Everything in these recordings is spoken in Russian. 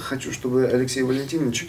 хочу, чтобы Алексей Валентинович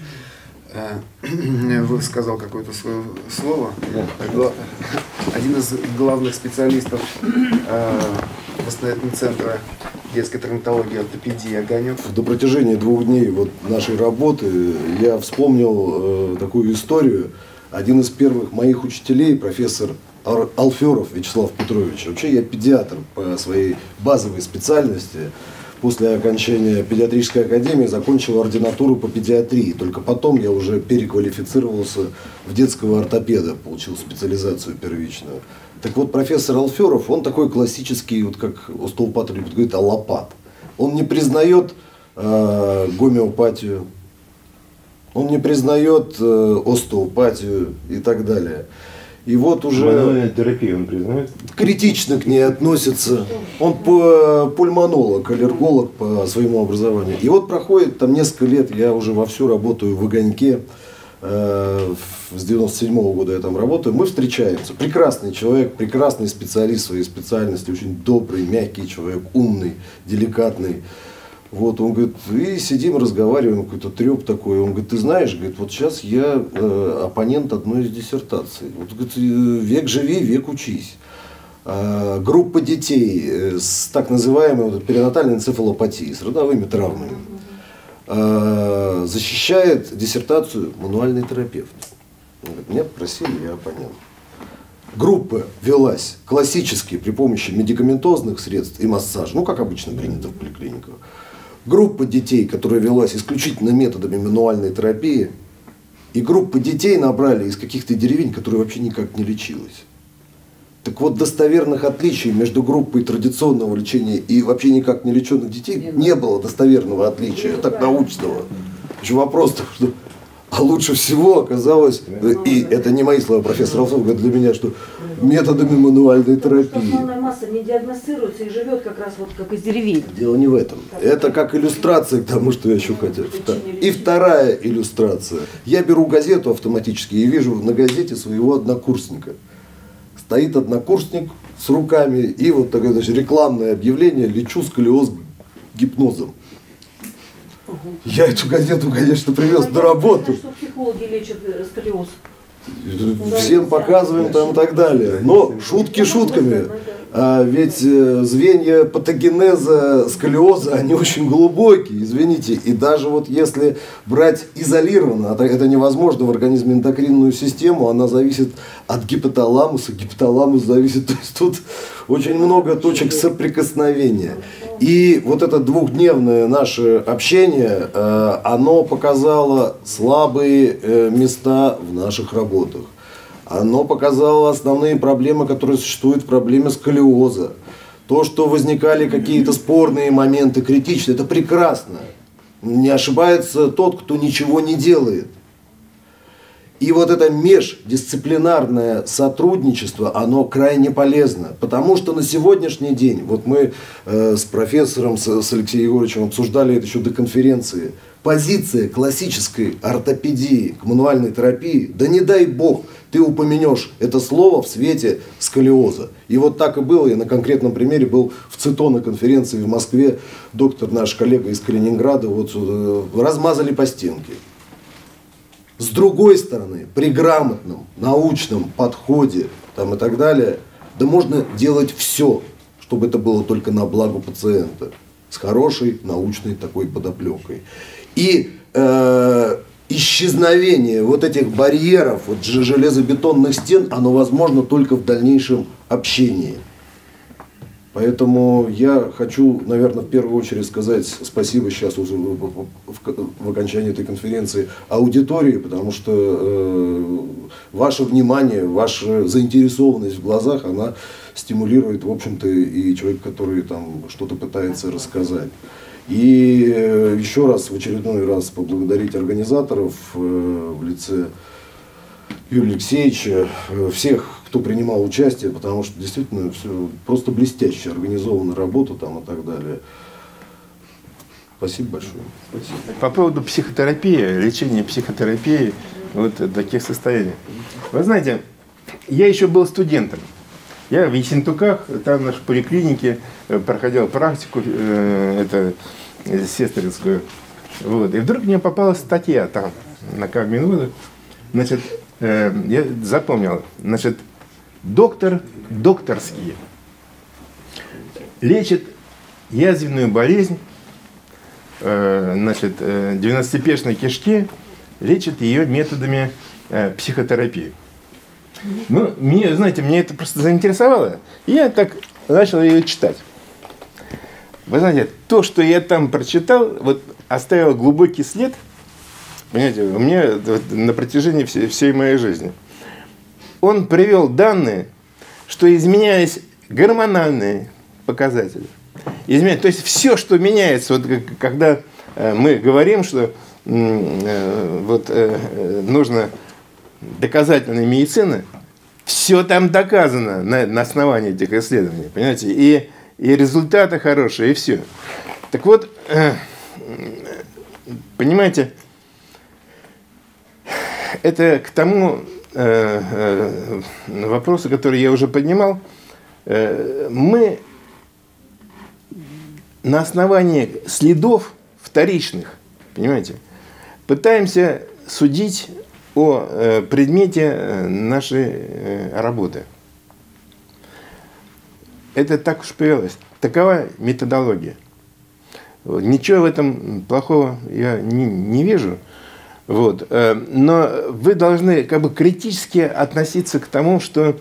сказал какое-то свое слово. Один из главных специалистов восстановительного центра детской травматологии, ортопедии «Огонек». До протяжении 2 дней вот нашей работы я вспомнил такую историю. Один из первых моих учителей, профессор Алферов Вячеслав Петрович. Вообще я педиатр по своей базовой специальности. После окончания педиатрической академии закончил ординатуру по педиатрии. Только потом я уже переквалифицировался в детского ортопеда, получил специализацию первичную. Так вот, профессор Алферов, он такой классический, вот как остеопат любит говорить, аллопат. Он не признает гомеопатию, он не признает остеопатию и так далее. И вот уже мануальную терапию он признает? Критично к ней относится. Он пульмонолог, аллерголог по своему образованию. И вот проходит там несколько лет, я уже вовсю работаю в «Огоньке». С 97-го года я там работаю. Мы встречаемся. Прекрасный человек, прекрасный специалист в своей специальности, очень добрый, мягкий человек, умный, деликатный. Вот, он говорит, и сидим, разговариваем, какой-то треп такой. Он говорит, ты знаешь, говорит, вот сейчас я оппонент одной из диссертаций. Вот, говорит, век живи, век учись. Группа детей с так называемой вот, перинатальной энцефалопатией, с родовыми травмами, защищает диссертацию мануальный терапевт. Он говорит, меня попросили, я оппонент. Группа велась классически при помощи медикаментозных средств и массажа, ну как обычно принято в поликлиниках. Группа детей, которая велась исключительно методами мануальной терапии, и группа детей набрали из каких-то деревень, которые вообще никак не лечилась. Так вот, достоверных отличий между группой традиционного лечения и вообще никак не леченных детей не было достоверного отличия, так научного. Еще вопрос, что а лучше всего оказалось, и это не мои слова, профессор Алферов говорит для меня, что методами мануальной терапии. Основная масса не диагностируется и живет как раз вот как из деревень. Дело не в этом. Это как иллюстрация к тому, что я еще хотел. И вторая иллюстрация. Я беру газету автоматически и вижу на газете своего однокурсника. Стоит однокурсник с руками и вот такое, значит, рекламное объявление «Лечу сколиоз гипнозом». Я эту газету, конечно, привез на работу. Что психологи лечат сколиоз. Всем показываем там и так далее. Но шутки шутками. Ведь звенья патогенеза сколиоза, они очень глубокие, извините. И даже вот если брать изолированно, это невозможно в организме эндокринную систему, она зависит от гипоталамуса, гипоталамус зависит, то есть тут очень много точек соприкосновения. И вот это двухдневное наше общение, оно показало слабые места в наших работах. Оно показало основные проблемы, которые существуют в проблеме сколиоза. То, что возникали какие-то спорные моменты, критичные, это прекрасно. Не ошибается тот, кто ничего не делает. И вот это междисциплинарное сотрудничество, оно крайне полезно. Потому что на сегодняшний день, вот мы с профессором, с Алексеем Егоровичем обсуждали это еще до конференции, позиция классической ортопедии к мануальной терапии, да не дай бог, ты упомянешь это слово в свете сколиоза. И вот так и было, я на конкретном примере был в ЦИТО на конференции в Москве, доктор, наш коллега из Калининграда, вот размазали по стенке. С другой стороны, при грамотном научном подходе там, и так далее, да можно делать все, чтобы это было только на благо пациента, с хорошей научной такой подоплекой. И исчезновение вот этих барьеров, вот железобетонных стен, оно возможно только в дальнейшем общении. Поэтому я хочу, наверное, в первую очередь сказать спасибо сейчас уже в окончании этой конференции аудитории, потому что ваше внимание, ваша заинтересованность в глазах, она стимулирует, в общем-то, и человека, который там что-то пытается рассказать. И еще раз, в очередной раз поблагодарить организаторов в лице Юрия Алексеевича, всех, кто принимал участие, потому что действительно все просто блестяще организована работа там и так далее. Спасибо большое. Спасибо. По поводу психотерапии, лечения психотерапии, вот таких состояний. Вы знаете, я еще был студентом. Я в Ессентуках, там в нашей поликлинике проходил практику, это сестринскую. Вот. И вдруг мне попалась статья там на Кабминводу. Значит, я запомнил. Значит, докторские лечит язвенную болезнь, значит, двенадцатиперстной кишки, лечит ее методами психотерапии. Ну, мне, знаете, мне это просто заинтересовало. И я так начал ее читать. Вы знаете, то, что я там прочитал, вот оставило глубокий след, понимаете, у меня вот, на протяжении всей моей жизни. Он привел данные, что изменялись гормональные показатели. То есть все, что меняется, вот когда мы говорим, что вот, нужно доказательной медицины, все там доказано на основании этих исследований, понимаете, и результаты хорошие, и все. Так вот, понимаете, это к тому вопросу, который я уже поднимал. Мы на основании следов вторичных, понимаете, пытаемся судить о предмете нашей работы. Это так уж повелось. Такова методология. Ничего в этом плохого я не вижу. Вот. Но вы должны как бы критически относиться к тому, что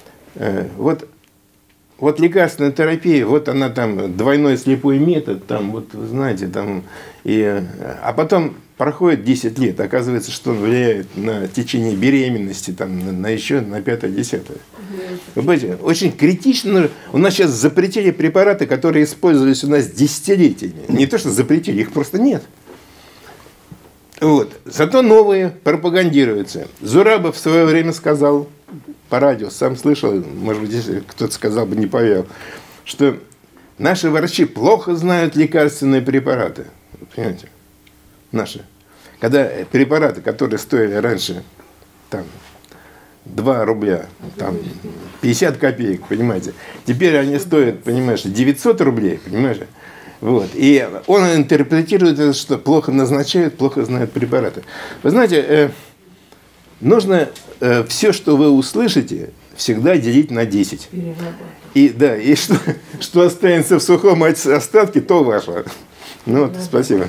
вот лекарственная терапия, вот она там, двойной слепой метод, там, вот вы знаете, там, а потом проходит 10 лет, оказывается, что он влияет на течение беременности, там, на еще, на 5-10. Вы понимаете, очень критично. У нас сейчас запретили препараты, которые использовались у нас десятилетиями. Не то, что запретили, их просто нет. Вот. Зато новые пропагандируются. Зурабов в свое время сказал по радио, сам слышал, может быть, если кто-то сказал бы, не поверил, что наши врачи плохо знают лекарственные препараты. Понимаете? Наши. Когда препараты, которые стоили раньше там, 2 рубля, там, 50 копеек, понимаете, теперь они стоят, понимаешь, 900 рублей, понимаешь? Вот. И он интерпретирует это, что плохо назначают, плохо знают препараты. Вы знаете, нужно все, что вы услышите, всегда делить на 10. И, да, и что останется в сухом остатке, то ваше. Ну вот, спасибо.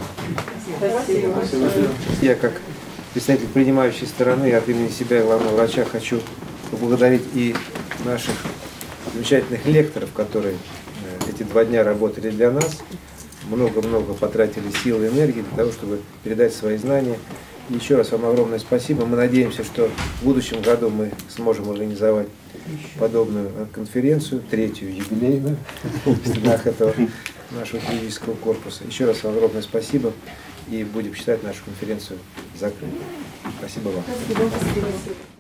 Я как представитель принимающей стороны от имени себя и главного врача хочу поблагодарить и наших замечательных лекторов, которые эти 2 дня работали для нас, много-много потратили сил и энергии для того, чтобы передать свои знания. И еще раз вам огромное спасибо. Мы надеемся, что в будущем году мы сможем организовать подобную конференцию, 3-ю юбилейную в стенах этого нашего физического корпуса. Еще раз вам огромное спасибо и будем считать нашу конференцию закрытой. Спасибо вам.